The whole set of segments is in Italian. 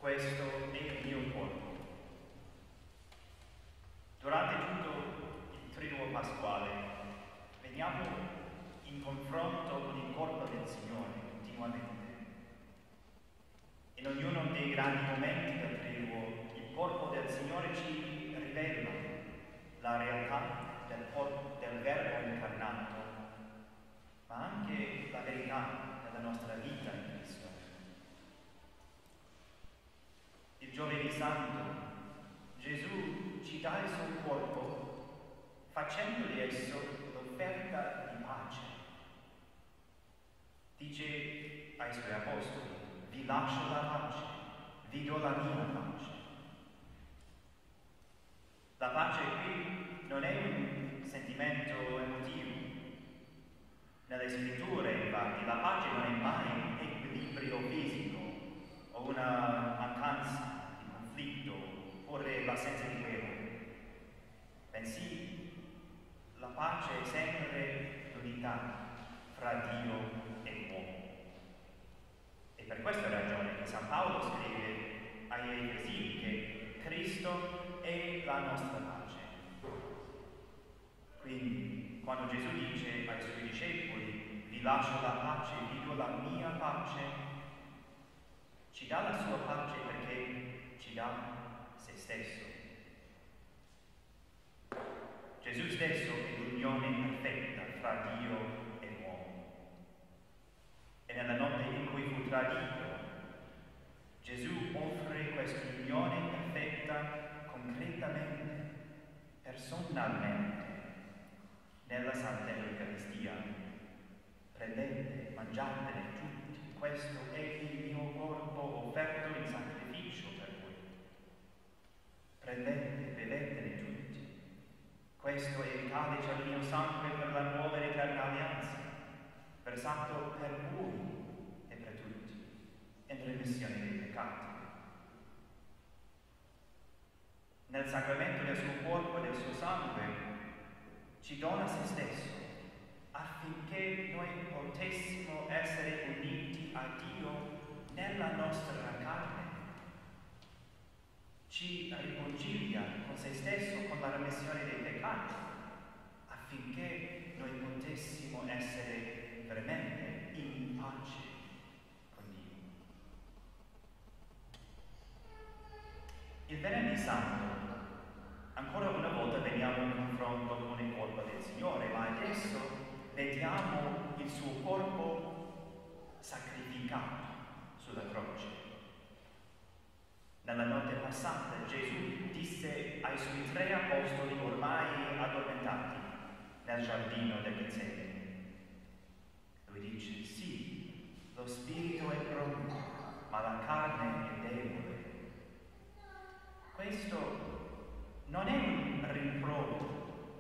Questo è il mio corpo. Durante tutto il triduo pasquale veniamo in confronto con il corpo del Signore continuamente. In ognuno dei grandi momenti del triduo, il corpo del Signore ci rivela la realtà del Verbo incarnato, ma anche la verità della nostra vita in Cristo. Il Giovedì Santo Gesù ci dà il suo corpo facendo di esso l'offerta di pace. Dice ai suoi apostoli: vi lascio la pace, vi do la mia pace. La pace qui non è un sentimento emotivo. Nelle scritture, infatti, la pace non è mai equilibrio fisico o una mancanza di conflitto oppure l'assenza di guerra. Bensì, la pace è sempre l'unità fra Dio e l'uomo. E per questa ragione che San Paolo scrive agli Efesini che Cristo è la nostra pace. Quindi, quando Gesù dice ai suoi discepoli: vi lascio la pace, vi do la mia pace, ci dà la sua pace perché ci dà se stesso. Gesù stesso è l'unione perfetta fra Dio e l'uomo. E nella notte in cui fu tradito, Gesù offre questa unione perfetta concretamente, personalmente, nella Santa Eucaristia. Prendete, mangiatene tutti, questo è il mio corpo offerto in sacrificio per voi. Prendete, bevetene tutti, questo è il calice del mio sangue per la nuova ed eterna alleanza, versato per voi e per tutti, in remissione dei peccati. Nel sacramento del suo corpo e del suo sangue ci dona se stesso, affinché noi potessimo essere uniti a Dio nella nostra carne. Ci riconcilia con se stesso, con la remissione dei peccati, affinché noi potessimo essere veramente in pace con Dio. Il Venerdì Santo, ancora una volta veniamo in confronto con il corpo del Signore, ma adesso vediamo il suo corpo sacrificato sulla croce. Nella notte passata Gesù disse ai suoi 3 apostoli ormai addormentati nel giardino del Getsemani. Lui dice: sì, lo spirito è pronto, ma la carne è debole. Questo non è un rimprovero,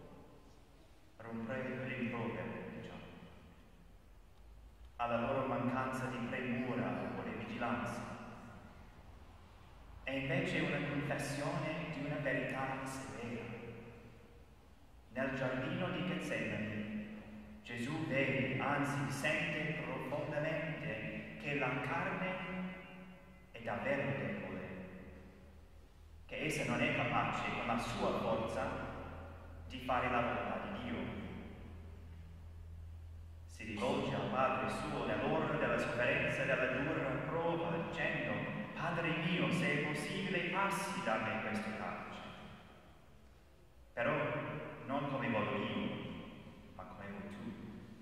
diciamo, alla loro mancanza di premura o di vigilanza. È invece una confessione di una verità severa. Nel giardino di Getsemani Gesù vede, anzi sente profondamente che la carne è davvero debole, che essa non è capace con la sua forza di fare la volontà di Dio. Si rivolge al Padre suo nell'ora della sofferenza e della dura prova, dicendo: Padre mio, se è possibile, passi da me questo calice. Però non come voglio io, ma come vuoi tu.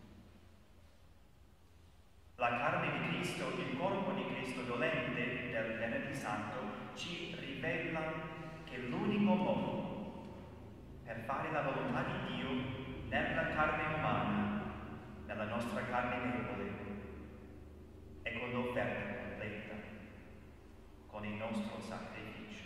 La carne di Cristo, il corpo di Cristo dolente del Venerdì Santo, ci rivela che l'unico modo per fare la volontà di Dio nella carne umana, nella nostra carne debole, è con l'offerta completa, con il nostro sacrificio.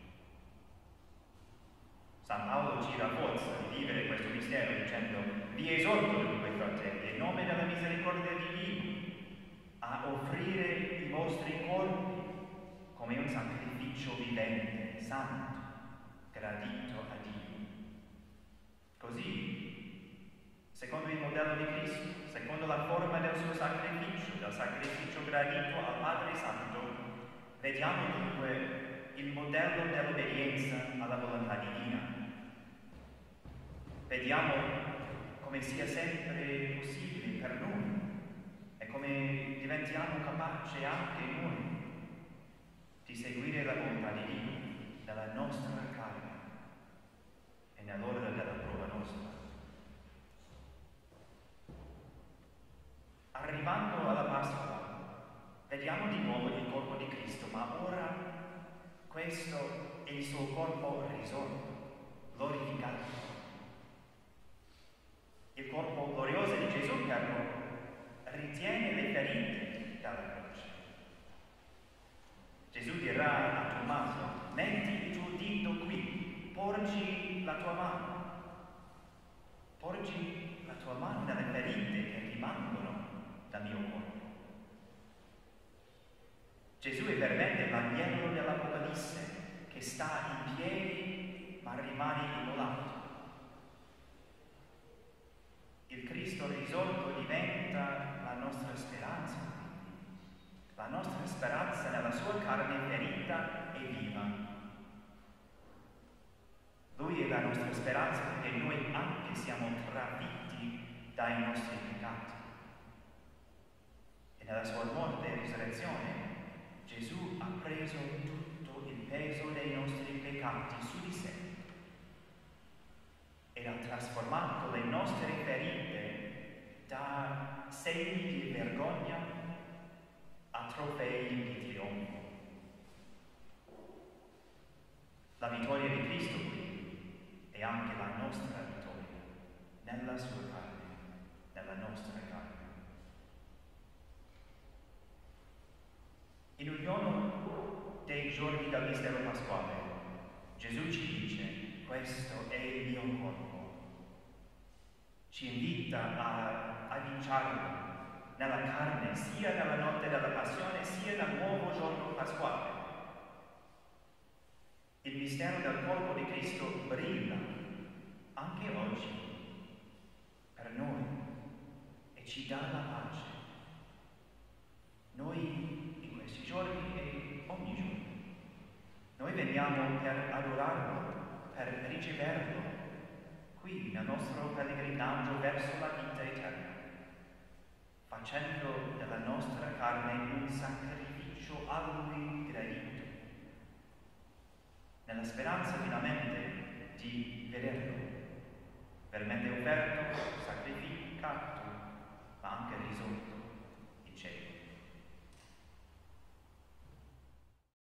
San Paolo ci rafforza di vivere questo mistero dicendo: vi esorto dunque, fratelli, in nome della misericordia divina, a offrire i vostri corpi come un sacrificio vivente, santo, gradito a Dio. Così, secondo il modello di Cristo, secondo la forma del suo sacrificio, del sacrificio gradito al Padre Santo, Vediamo dunque il modello dell'obbedienza alla volontà divina. Vediamo come sia sempre possibile per noi e come diventiamo capaci anche noi di seguire la volontà di Dio nella nostra carne e nell'ora della prova nostra. Arrivando alla Pasqua, vediamo di nuovo il corpo di Cristo, ma ora questo è il suo corpo risorto, glorificato. Il corpo glorioso di Gesù però ritiene le ferite dalla croce. Gesù dirà a Tommaso: metti il tuo dito qui, porgi la tua mano nelle ferite che rimangono dal mio corpo. Gesù è veramente l'agnello dell'Apocalisse che sta in piedi ma rimane immolato. Il Cristo risorto diventa la nostra speranza, la nostra speranza nella sua carne ferita e viva. Lui è la nostra speranza perché noi anche siamo trafitti dai nostri peccati. E nella sua morte e risurrezione Gesù ha preso tutto il peso dei nostri peccati su di sé ed ha trasformato le nostre ferite da segni di vergogna a trofei di trionfo. La vittoria di Cristo qui è anche la nostra vittoria nella sua carne, nella nostra carne. In ognuno dei giorni del mistero pasquale Gesù ci dice: questo è il mio corpo. Ci invita a annunciarlo nella carne, sia nella notte della passione, sia nel nuovo giorno pasquale. Il mistero del corpo di Cristo brilla anche oggi per noi e ci dà la pace. Noi in questi giorni e ogni giorno, noi veniamo per adorarlo, per riceverlo qui nel nostro pellegrinaggio verso la vita eterna, facendo della nostra carne un sacrificio a Lui gradito, nella speranza finalmente di vederlo, veramente offerto, sacrificato